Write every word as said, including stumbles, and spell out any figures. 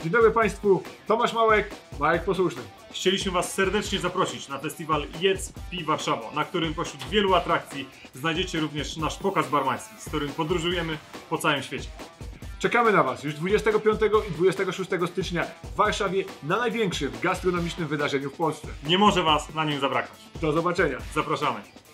Dzień dobry Państwu, Tomasz Małek, Marek Posłuszny. Chcieliśmy Was serdecznie zaprosić na festiwal Jedz, Pij Warszawa, na którym pośród wielu atrakcji znajdziecie również nasz pokaz barmański, z którym podróżujemy po całym świecie. Czekamy na Was już dwudziestego piątego i dwudziestego szóstego stycznia w Warszawie na największym gastronomicznym wydarzeniu w Polsce. Nie może Was na nim zabraknąć. Do zobaczenia. Zapraszamy.